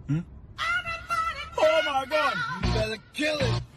Hmm? Oh my God! You better kill it!